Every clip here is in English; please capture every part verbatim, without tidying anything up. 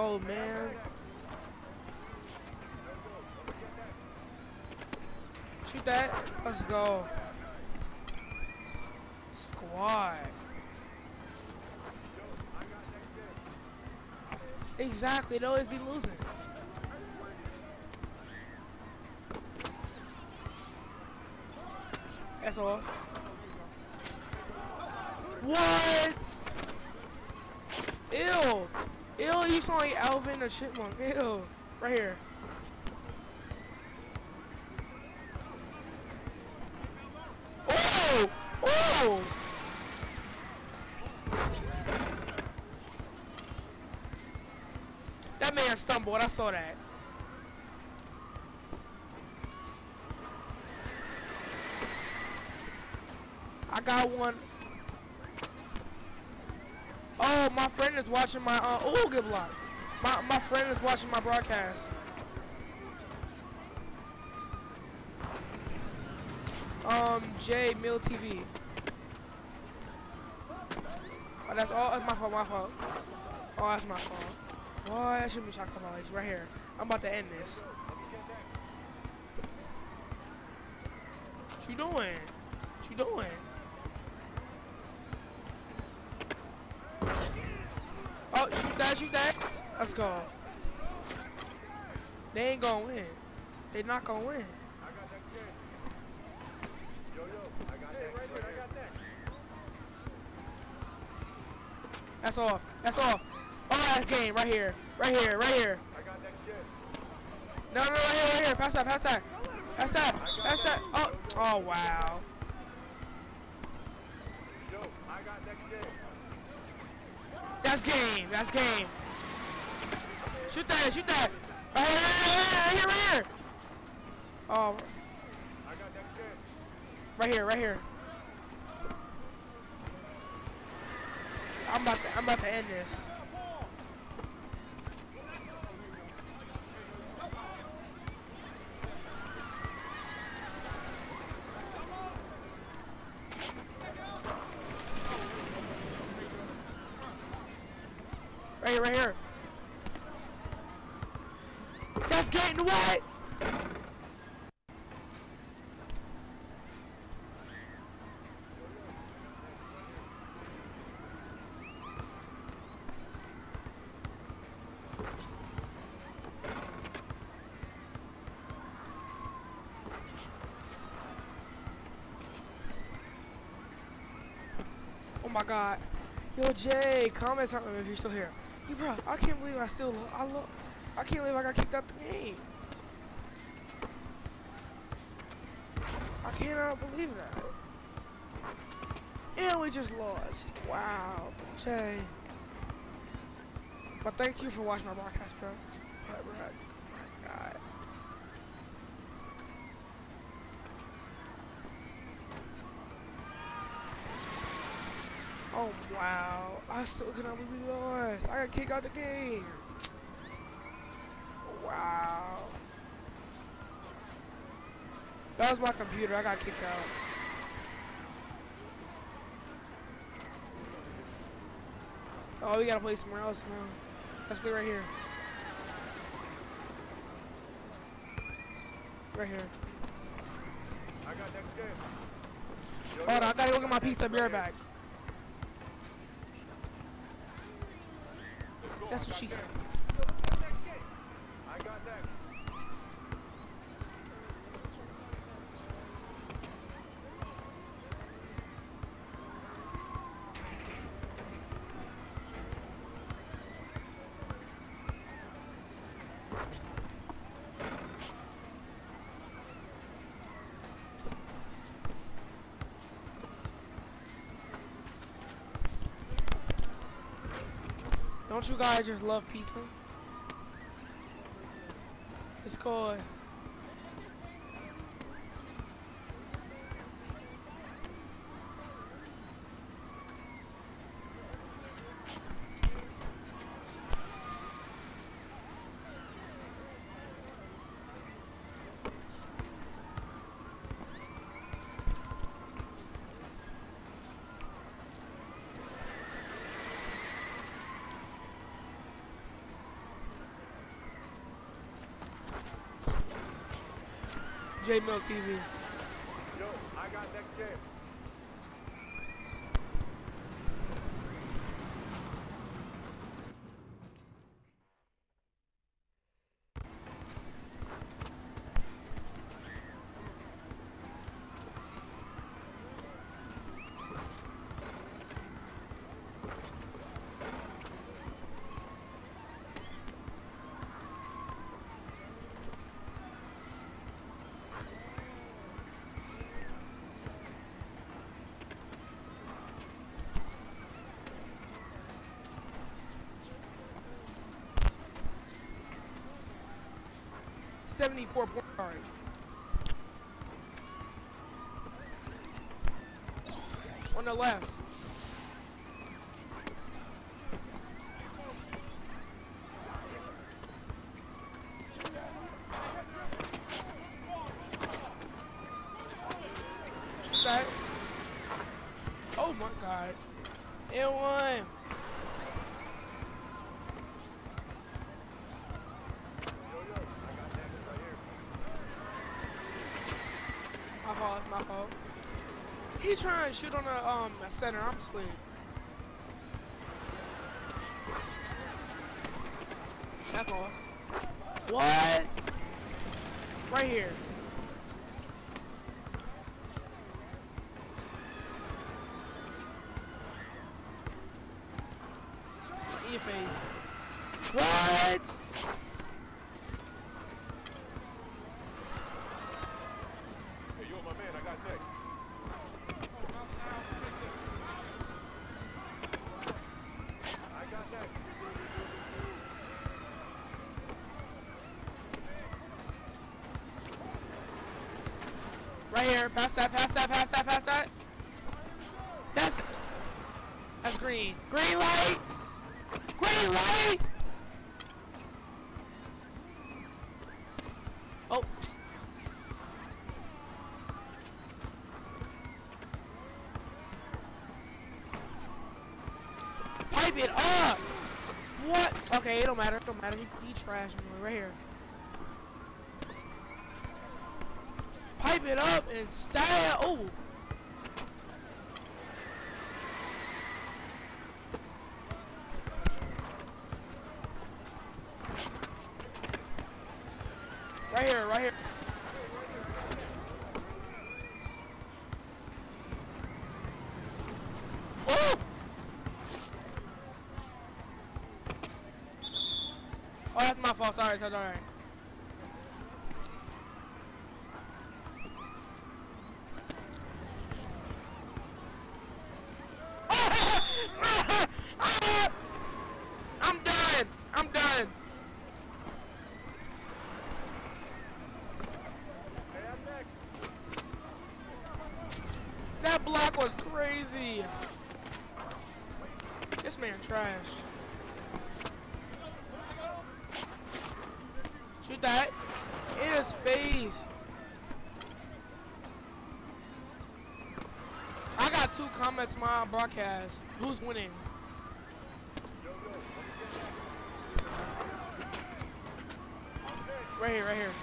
Oh man. Shoot that. Let's go. Squad. Exactly. They always be losing. That's off. What? Ew. Ew, you sound like Alvin the Chipmunk. Ew. Right here. Oh! Oh! That man stumbled. I saw that. I got one. Oh, my friend is watching my, uh, oh, good block. My, my friend is watching my broadcast. Um, J Mill T V. Oh, that's all, that's my fault, my fault. Oh, that's my fault. Boy, I shouldn't be talking about this right here. I'm about to end this. What you doing? What you doing? Oh, shoot that, shoot that. Let's go. They ain't gonna win. They not gonna win. That's off. That's off. Oh, that's game right here. Right here, right here. No, no, right here, right here. Pass that, pass that. Pass that, pass that. Oh, oh wow. That's game. That's game. Shoot that. Shoot that. Right here. Right here. Right here. Oh. Right here. Right here. I'm about to. I'm about to end this. Right here, right here. That's getting what? Oh my God. Yo, Jay, comment something if you're still here. Hey, bro, I can't believe I still, I look, I can't believe I got kicked out the game. I cannot believe that. And we just lost. Wow, Jay. But thank you for watching my broadcast, bro. But, bro, oh my God. Oh wow, I still cannot believe we lost. I got kicked out the game. Wow. That was my computer, I got kicked out. Oh, we gotta play somewhere else now. Let's play right here. Right here. I got next game. Hold on, I gotta go get my pizza, be right back. That's what she said. I got that. Don't you guys just love pizza? It's called J Mill T V. Yo, I got next game. seventy-four point guard. On the left. Shoot that. Oh my god. And one. My fault, my fault. He's trying to shoot on the um center. I'm asleep. That's all. What? Right here. In your face. What? Hey, you're my man. I got next. I got next. Right here. Pass that, pass that, pass that, pass that. That's that's green. Green light! Green light! Oh. Pipe it up! What? Okay, it don't matter. It don't matter. He, he trash me right here. Pipe it up and style. Oh. Right here, right here. Oh! Oh, that's my fault. Sorry, sorry, sorry. I'm done. I'm done. Hey, I'm next. That block was crazy. This man trash. Shoot that. In his face. I got two comments on my broadcast. Who's winning? Right here, right here.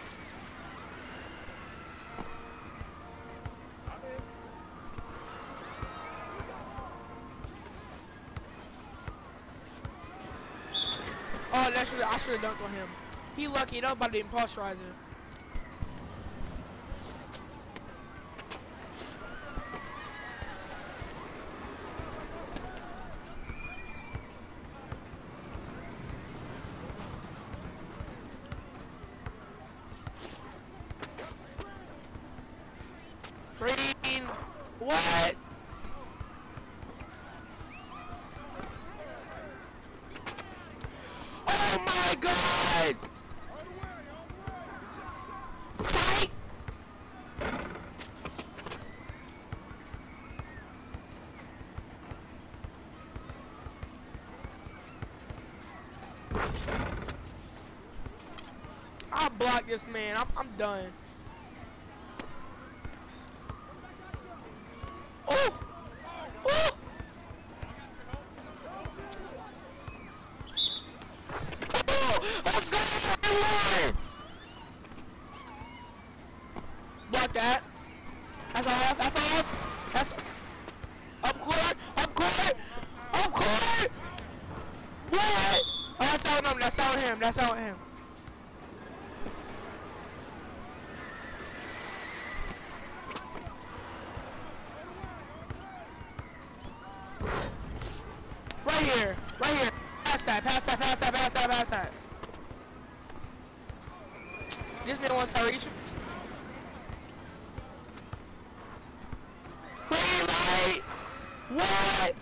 Oh, that should I should have dunked on him. He lucky enough by the impulserizer. Green. What? Oh my god! Fight! I'll block this man. I'm, I'm done. Oh! Oh! Oh! Let's go! That's out him. That's out him. Right here. Right here. Pass that. Pass that. Pass that. Pass that. Pass that. This man wants to reach. Green light. What?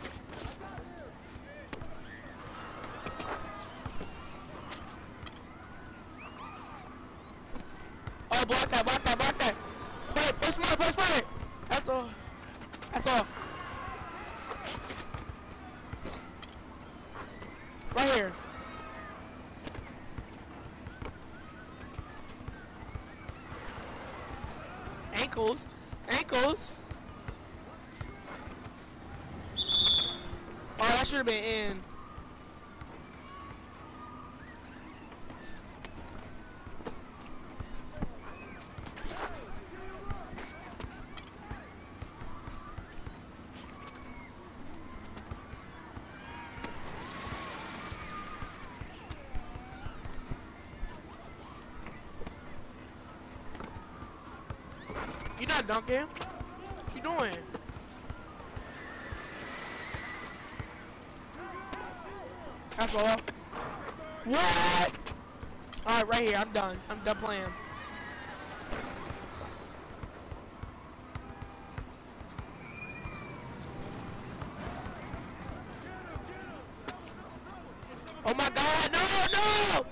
Oh, block that. Block that. Block that. Play it. Push more. Push more. That's all. That's all. Right here. Ankles. Ankles. Oh, that should have been in. You not dunking? What you doing? That's all. What? Alright, right here. I'm done. I'm done playing. Oh my god, no, no!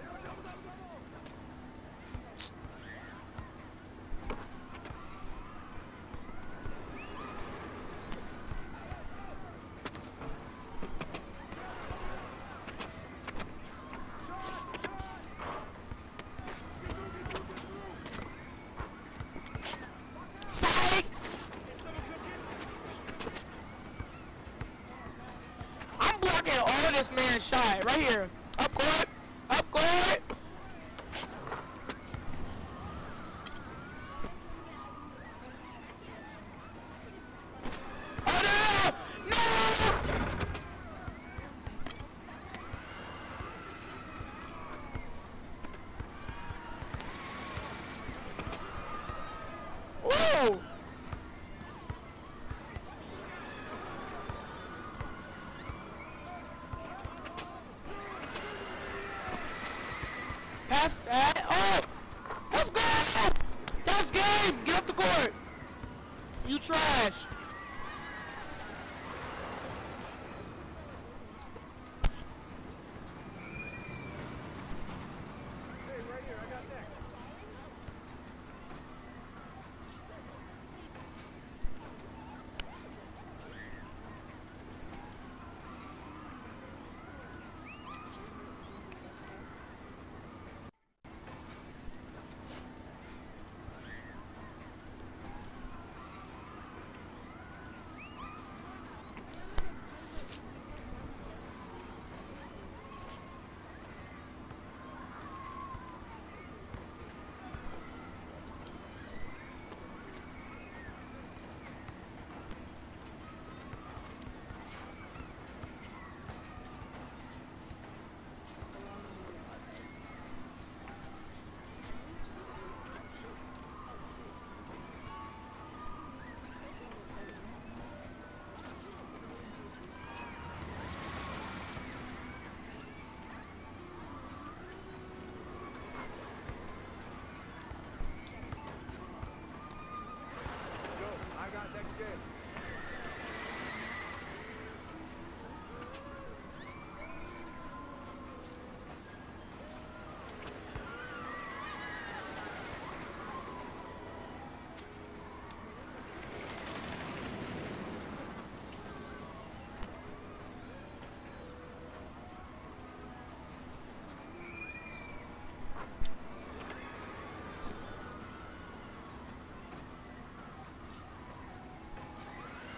All this man shot right here. Up court. Up court. Oh no! No! Whoa! Pass that. Oh! Let's go! That's game! Get up the court! You trash! Hey, right here, I got next. Next game.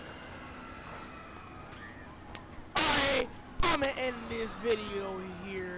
I'm gonna end this video here.